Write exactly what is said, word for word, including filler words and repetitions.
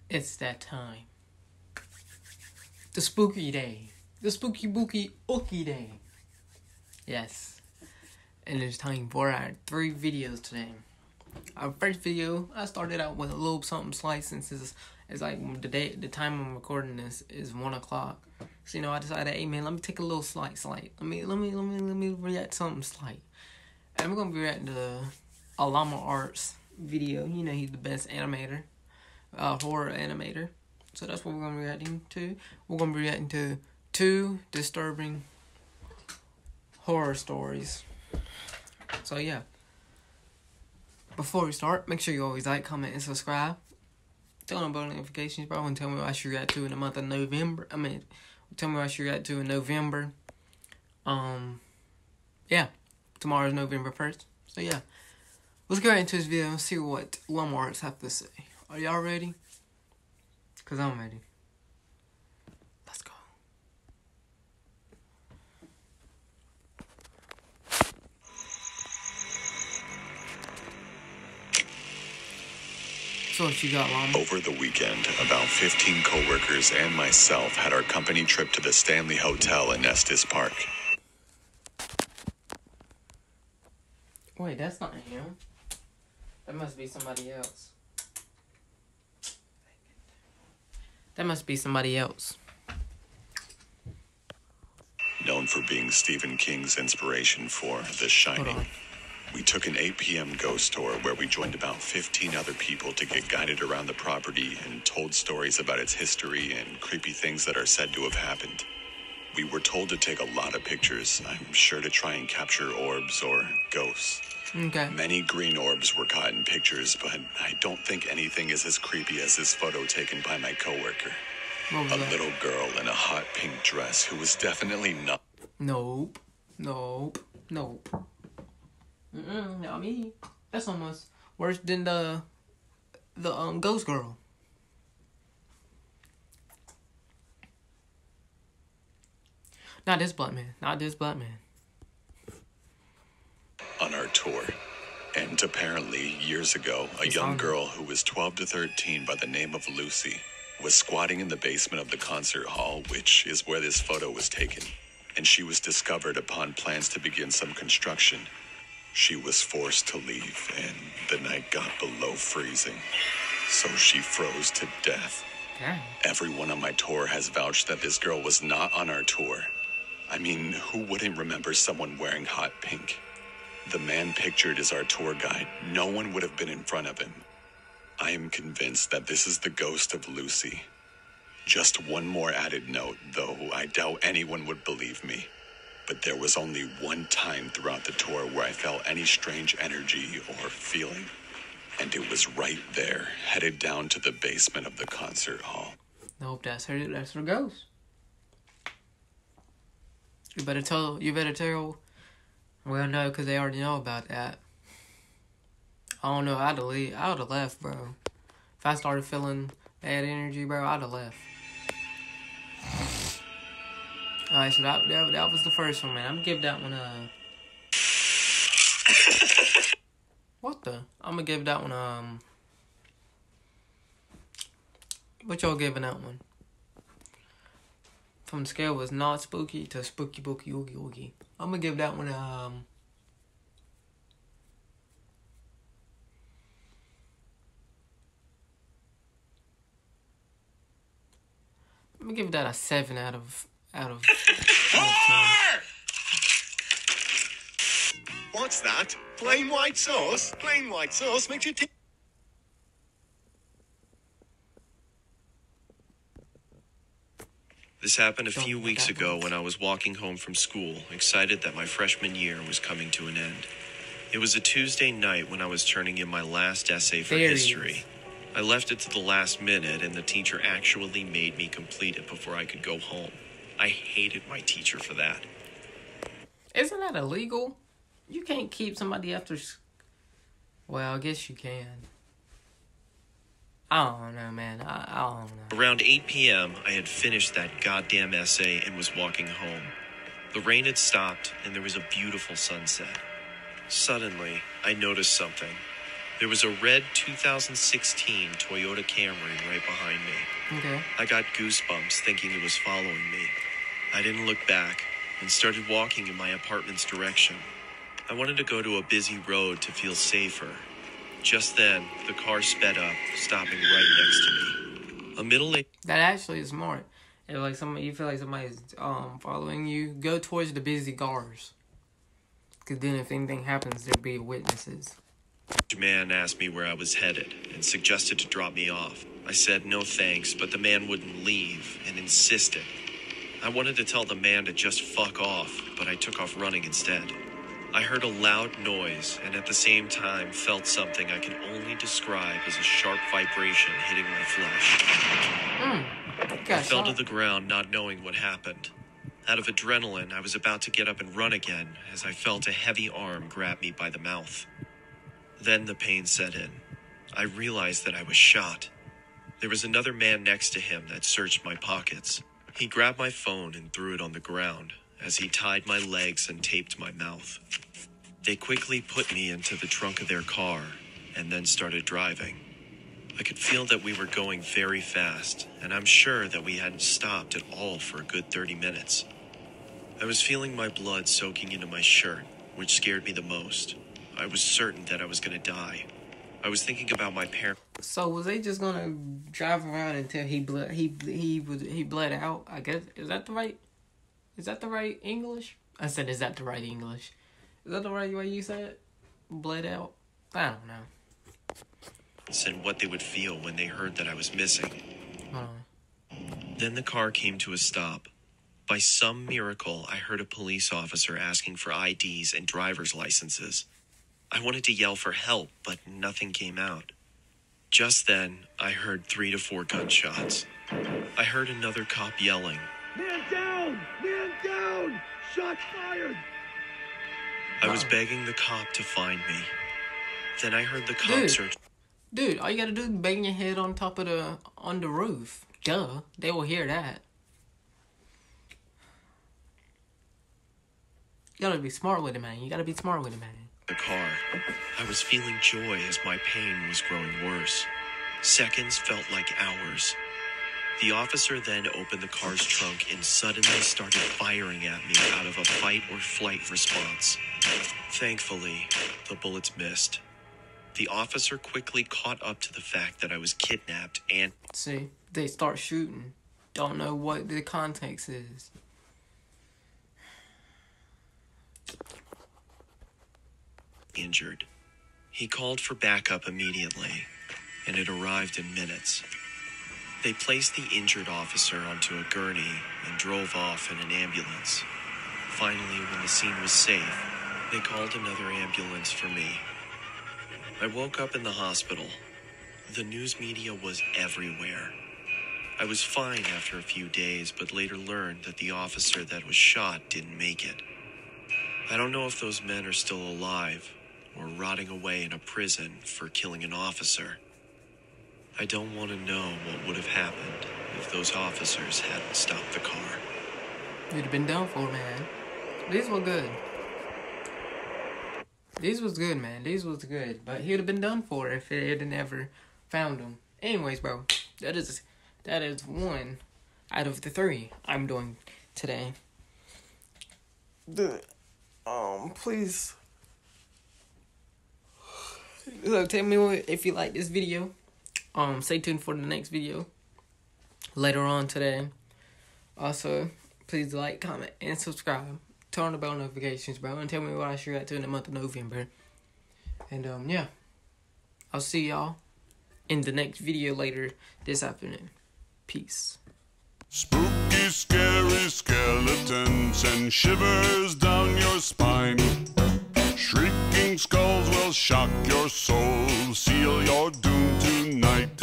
It's that time. The spooky day. The spooky booky ookie day. Yes. And it's time for our three videos today. Our first video, I started out with a little something slight since it's, it's like the day, the time I'm recording this is one o'clock. So you know, I decided, hey man, let me take a little slight, slight. Let me, let me, let me, let me react to something slight. And we're gonna be reacting to a Lama Arts video. You know, he's the best animator, uh, horror animator. So that's what we're gonna be reacting to. We're gonna be reacting to two disturbing horror stories. So yeah. Before we start, make sure you always like, comment, and subscribe. Turn on bell notifications, bro, and tell me what I should react to in the month of November. I mean, tell me what I should react to in November. Um, yeah, tomorrow's November first. So yeah, let's go right into this video and see what Lama Arts have to say. Are y'all ready? Cause I'm ready. Let's go. So what you got, Lama? Over the weekend, about fifteen co-workers and myself had our company trip to the Stanley Hotel in Estes Park. Wait, that's not him. That must be somebody else. That must be somebody else. Known for being Stephen King's inspiration for The Shining, we took an eight p m ghost tour where we joined about fifteen other people to get guided around the property and told stories about its history and creepy things that are said to have happened. We were told to take a lot of pictures, I'm sure to try and capture orbs or ghosts. Okay. Many green orbs were caught in pictures, but I don't think anything is as creepy as this photo taken by my coworker. What was a that? little girl in a hot pink dress who was definitely not. Nope. Nope. Nope. Mm-mm, not me. That's almost worse than the the um ghost girl. Not this black man. Not this black man. On our tour. And apparently, years ago, a It's young on. girl who was twelve to thirteen by the name of Lucy was squatting in the basement of the concert hall, which is where this photo was taken. And she was discovered upon plans to begin some construction. She was forced to leave, and the night got below freezing. So she froze to death. Dang. Everyone on my tour has vouched that this girl was not on our tour. I mean, who wouldn't remember someone wearing hot pink? The man pictured as our tour guide, no one would have been in front of him. I am convinced that this is the ghost of Lucy. Just one more added note, though I doubt anyone would believe me. But there was only one time throughout the tour where I felt any strange energy or feeling. And it was right there, headed down to the basement of the concert hall. Nope, that's her. That's her ghost. You better tell. You better tell. Well, no, because they already know about that. I don't know. I'd have leave. I would have left, bro. If I started feeling bad energy, bro, I'd have left. Alright, so that, that that was the first one, man. I'm gonna give that one a. What the? I'm gonna give that one um. What y'all giving that one? From the scale was not spooky to spooky booky oogie oogie. I'm gonna give that one um. I'm gonna give that a seven out of out of. out of ten. What's that? Plain white sauce? Plain white sauce makes you think. This happened a Don't few know weeks that ago one. when I was walking home from school, excited that my freshman year was coming to an end. It was a Tuesday night when I was turning in my last essay for There he history. is. I left it to the last minute, and the teacher actually made me complete it before I could go home. I hated my teacher for that. Isn't that illegal? You can't keep somebody after. s- Well, I guess you can. I don't know, man. I, I don't know. Around eight p m, I had finished that goddamn essay and was walking home. The rain had stopped, and there was a beautiful sunset. Suddenly, I noticed something. There was a red two thousand sixteen Toyota Camry right behind me. Okay. I got goosebumps thinking it was following me. I didn't look back and started walking in my apartment's direction. I wanted to go to a busy road to feel safer. Just then, the car sped up, stopping right next to me. A middle-aged... That actually is smart. If like somebody, you feel like somebody's um following you, go towards the busy cars. Because then if anything happens, there'll be witnesses. man asked me where I was headed and suggested to drop me off. I said no thanks, but the man wouldn't leave and insisted. I wanted to tell the man to just fuck off, but I took off running instead. I heard a loud noise and at the same time felt something I can only describe as a sharp vibration hitting my flesh. Mm. I fell to the ground not knowing what happened. Out of adrenaline, I was about to get up and run again as I felt a heavy arm grab me by the mouth. Then the pain set in. I realized that I was shot. There was another man next to him that searched my pockets. He grabbed my phone and threw it on the ground as he tied my legs and taped my mouth. They quickly put me into the trunk of their car and then started driving. I could feel that we were going very fast, and I'm sure that we hadn't stopped at all for a good thirty minutes. I was feeling my blood soaking into my shirt, which scared me the most. I was certain that I was going to die. I was thinking about my parents. So was they just gonna drive around until he bled? He he was he bled out. I guess is that the right? Is that the right English? I said, is that the right English? Is that the right way you said it? Bled out? I don't know. And what they would feel when they heard that I was missing. Hold on. Then the car came to a stop. By some miracle, I heard a police officer asking for I Ds and driver's licenses. I wanted to yell for help, but nothing came out. Just then, I heard three to four gunshots. I heard another cop yelling, Man down! Man down! Shots fired! I was begging the cop to find me. Then I heard the cop Dude. search. Dude, all you gotta do is bang your head on top of the on the roof. Duh, they will hear that. You gotta be smart with it, man. You gotta be smart with it, man. The car. I was feeling joy as my pain was growing worse. Seconds felt like hours. The officer then opened the car's trunk and suddenly started firing at me out of a fight or flight response. Thankfully, the bullets missed. The officer quickly caught up to the fact that I was kidnapped and... See, they start shooting. Don't know what the context is. injured. He called for backup immediately, and it arrived in minutes. They placed the injured officer onto a gurney and drove off in an ambulance. Finally, when the scene was safe, they called another ambulance for me. I woke up in the hospital. The news media was everywhere. I was fine after a few days, but later learned that the officer that was shot didn't make it. I don't know if those men are still alive or rotting away in a prison for killing an officer. I don't want to know what would have happened if those officers hadn't stopped the car. You'd have been done for, man. These were good. These was good, man. These was good. But he'd have been done for if it had never found him. Anyways, bro, that is that is one out of the three I'm doing today. The um, please. So tell me what, if you like this video. Um, stay tuned for the next video later on today. Also, please like, comment, and subscribe. Turn on the bell notifications, bro, and tell me what I should react to in the month of November. And um, yeah, I'll see y'all in the next video later this afternoon. Peace. Spooky, scary skeletons and shivers down your spine. Shrieking skulls will shock your soul, seal your doom tonight.